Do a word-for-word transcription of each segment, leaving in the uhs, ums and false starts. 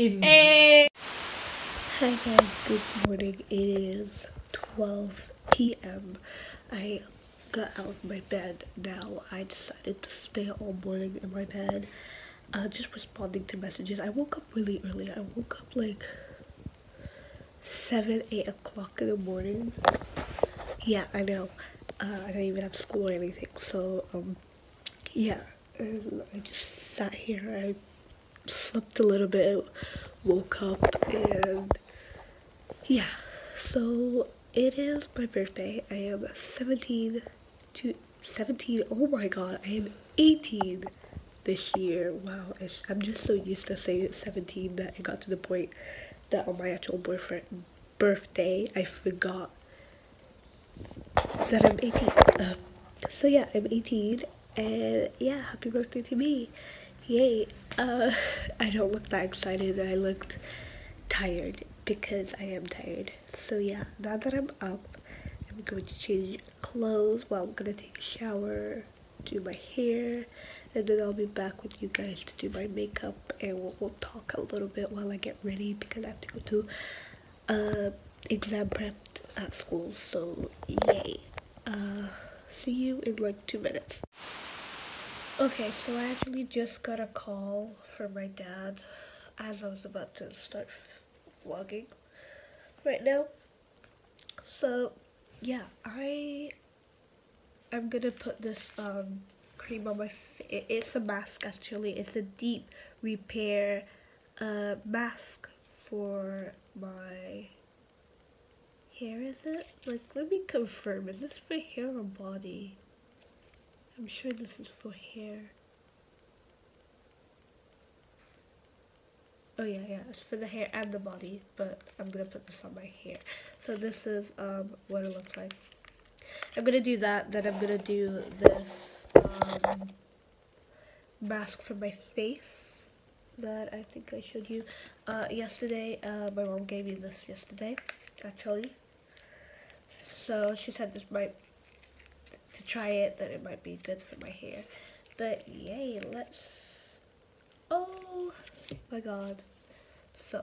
Hey! Hi guys, good morning. It is twelve p m I got out of my bed now. I decided to stay all morning in my bed, uh, just responding to messages. I woke up really early. I woke up like seven, eight o'clock in the morning. Yeah, I know. Uh, I don't even have school or anything. So, um, yeah. And I just sat here. I slept a little bit, woke up, and yeah. So it is my birthday. I am seventeen to seventeen. Oh my god, I am eighteen this year. Wow, it's, I'm just so used to saying seventeen that it got to the point that on my actual boyfriend birthday I forgot that I'm eighteen. Uh, so yeah, I'm eighteen, and yeah, happy birthday to me. Yay. Uh, I don't look that excited. I looked tired because I am tired. So yeah, now that I'm up, I'm going to change clothes. Well, I'm gonna take a shower, do my hair, and then I'll be back with you guys to do my makeup, and we'll, we'll talk a little bit while I get ready because I have to go to uh, exam prep at school. So yay. Uh, see you in like two minutes. Okay, so I actually just got a call from my dad as I was about to start vlogging right now. So yeah, I I'm gonna put this um cream on my face. It's a mask actually. It's a deep repair uh mask for my hair. Is it? Like, let me confirm. Is this for hair or body? I'm sure this is for hair. Oh yeah, yeah, it's for the hair and the body, but I'm gonna put this on my hair. So this is um what it looks like. I'm gonna do that, then I'm gonna do this um mask for my face that I think I showed you uh yesterday. Uh my mom gave me this yesterday, actually. So she said this might to try it, that it might be good for my hair. But yay, let's oh my god. So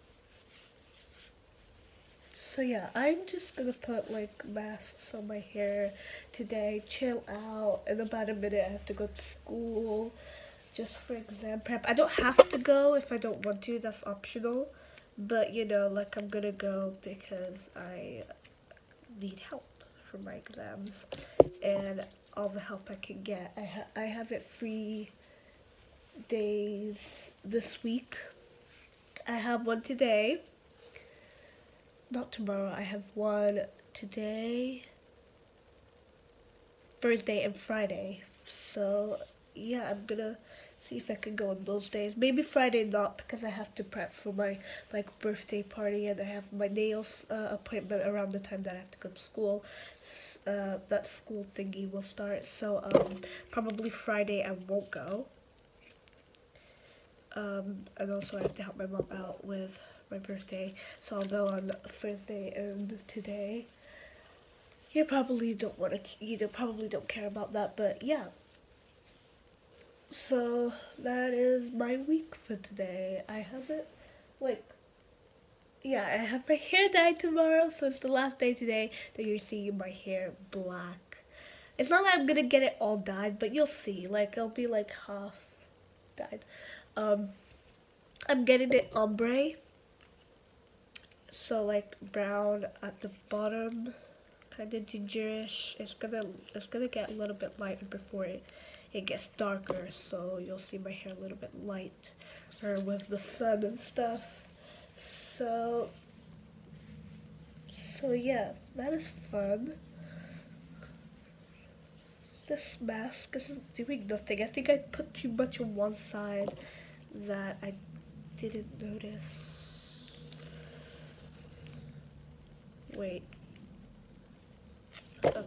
So yeah, I'm just gonna put like masks on my hair today, chill out. In about a minute I have to go to school just for exam prep. I don't have to go if I don't want to, that's optional. But you know, like I'm gonna go because I need help for my exams and all the help I can get. I, ha I have it free days this week. I have one today. Not tomorrow, I have one today, Thursday, and Friday. So yeah, I'm gonna see if I can go on those days. Maybe Friday not, because I have to prep for my like birthday party, and I have my nails uh, appointment around the time that I have to go to school. Uh, that school thingy will start. So um, probably Friday I won't go. Um, and also I have to help my mom out with my birthday, so I'll go on Thursday and today. You probably don't want to, you don't, probably don't care about that, but yeah. So that is my week for today. I have it, like, yeah, I have my hair dyed tomorrow, so it's the last day today that you're seeing my hair black. It's not that I'm gonna get it all dyed, but you'll see, like, it'll be like half dyed. Um, I'm getting it ombre. So like brown at the bottom, kind of gingerish. It's gonna it's gonna get a little bit lighter before it it gets darker. So you'll see my hair a little bit light, or with the sun and stuff. So so yeah, that is fun. This mask isn't doing nothing. I think I put too much on one side that I didn't notice. Wait. Okay.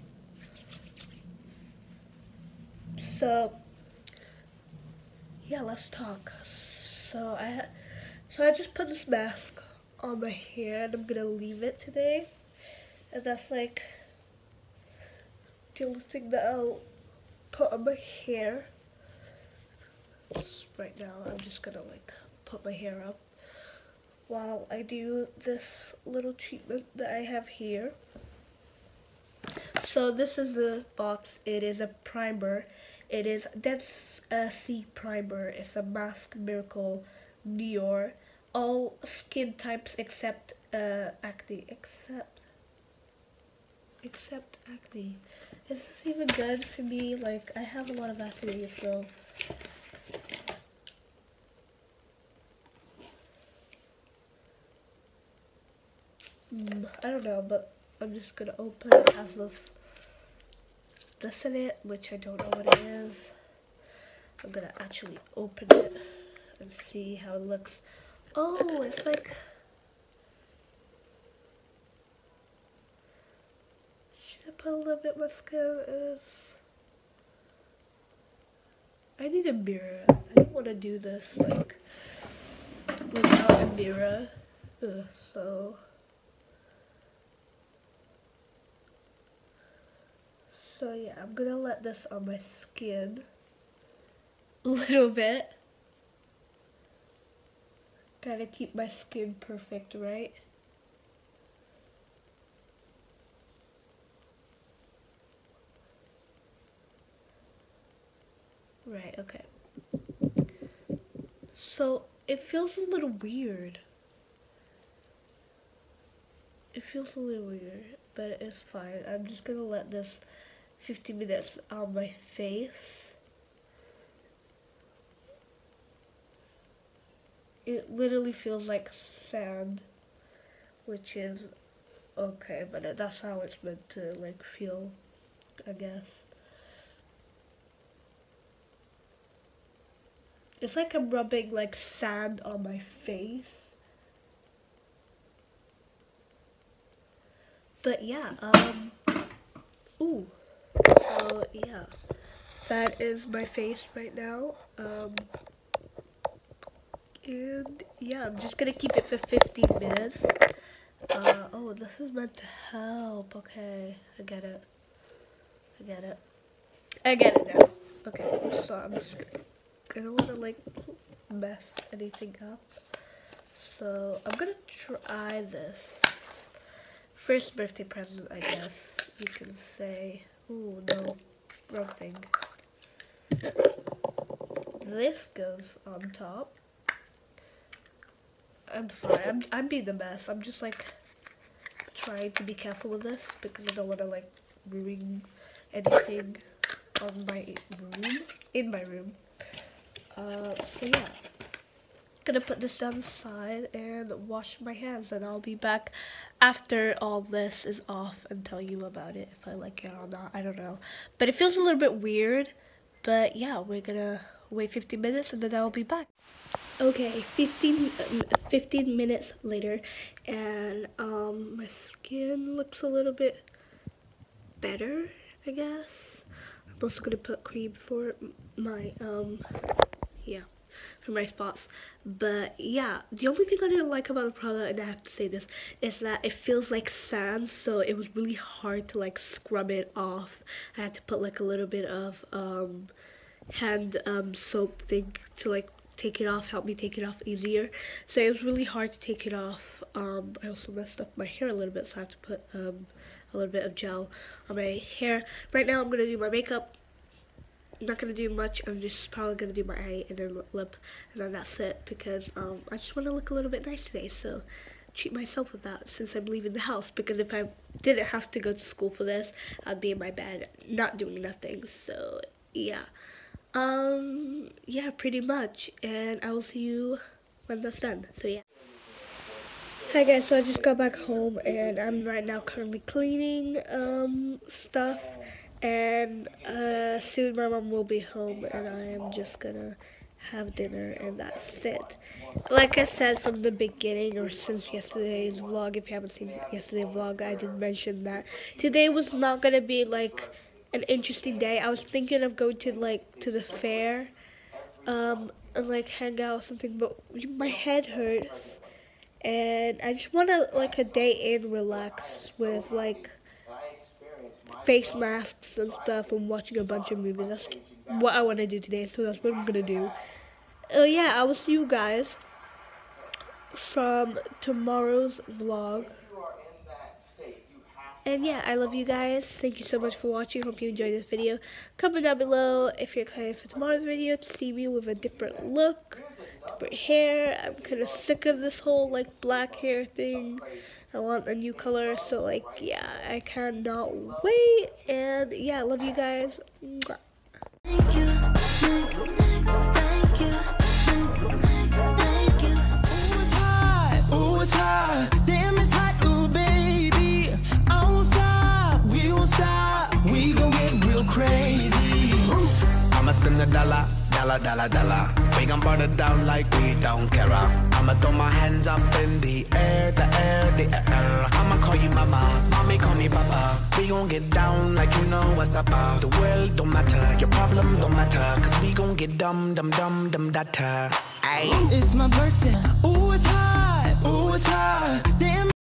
So yeah, let's talk. So I so I just put this mask on my hair and I'm gonna leave it today. And that's like the only thing that I'll put on my hair. Right now I'm just gonna like put my hair up while I do this little treatment that I have here. So this is the box. It is a primer. It is that's a C primer. It's a Mask Miracle Dior. All skin types except uh, acne. Except except acne. Is this even good for me? Like, I have a lot of acne, so. Mm, I don't know, but I'm just gonna open it. It has this, this in it, which I don't know what it is. I'm gonna actually open it and see how it looks. Oh, it's like, should I put a little bit mascara? Is I need a mirror. I don't want to do this like without a mirror. Ugh, so. So yeah, I'm gonna let this on my skin a little bit. Gotta keep my skin perfect, right? Right, okay. So it feels a little weird. It feels a little weird, but it's fine. I'm just gonna let this fifty minutes on my face. It literally feels like sand, which is okay, but that's how it's meant to like feel, I guess. It's like I'm rubbing like sand on my face. But yeah, um, ooh, so yeah, that is my face right now. Um, and yeah, I'm just gonna keep it for fifteen minutes. Uh, oh, this is meant to help. Okay, I get it. I get it. I get it now. Okay, so I'm just gonna, I don't wanna like mess anything up. So I'm gonna try this. First birthday present, I guess you can say. Ooh, no, wrong thing. This goes on top. I'm sorry, I'm I'm being the mess. I'm just like trying to be careful with this because I don't want to like ruin anything on my room, in my room. Uh, so yeah. Gonna put this down the side and wash my hands, and I'll be back after all this is off and tell you about it, if I like it or not. I don't know, but it feels a little bit weird. But yeah, we're gonna wait fifteen minutes and then I'll be back. Okay, fifteen, um, fifteen minutes later, and um, my skin looks a little bit better, I guess. I'm also gonna put cream for my um, yeah. for my spots. But yeah, the only thing I didn't like about the product, and I have to say this, is that it feels like sand, so it was really hard to like scrub it off. I had to put like a little bit of um hand um soap thing to like take it off, help me take it off easier. So it was really hard to take it off. um I also messed up my hair a little bit, so I have to put um a little bit of gel on my hair. Right now I'm gonna do my makeup. I'm not gonna do much. I'm just probably gonna do my eye and then lip, and then that's it, because um I just want to look a little bit nice today, so treat myself with that since I'm leaving the house, because if I didn't have to go to school for this, I'd be in my bed not doing nothing. So yeah, um yeah, pretty much, and I will see you when that's done. So yeah. Hi guys, so I just got back home and I'm right now currently cleaning um stuff, and uh, soon my mom will be home and I am just gonna have dinner and that's it. Like I said from the beginning, or since yesterday's vlog, if you haven't seen yesterday's vlog, I did mention that today was not gonna be like an interesting day. I was thinking of going to like to the fair um and like hang out or something, but my head hurts. And I just want to like a day in relax with like face masks and stuff and watching a bunch of movies. That's what I want to do today, so that's what I'm gonna do. Oh uh, yeah, I will see you guys from tomorrow's vlog. And yeah, I love you guys. Thank you so much for watching. Hope you enjoyed this video. Comment down below if you're excited for tomorrow's video to see me with a different look, different hair. I'm kind of sick of this whole like black hair thing. I want a new color, so like yeah, I cannot wait. And yeah, I love you guys. Mwah. Thank you. Next, next, thank you. Next, next, thank you. Ooh, it's hot. Ooh, it's hot. Damn, it's hot. Ooh, baby. I won't stop. We won't stop. We gon' get real crazy. I'ma spend a dollar, dollar, dollar, dollar. We gon' burn it down like we don't care. I'ma throw my hands up in the air, the air, the air. I'ma call you mama, mommy call me papa. We gon' get down like you know what's up. The world don't matter, your problem don't matter. Cause we gon' get dumb, dumb, dumb, dumb, data. Ay. It's my birthday. Ooh, it's hot. Ooh, it's hot. Damn.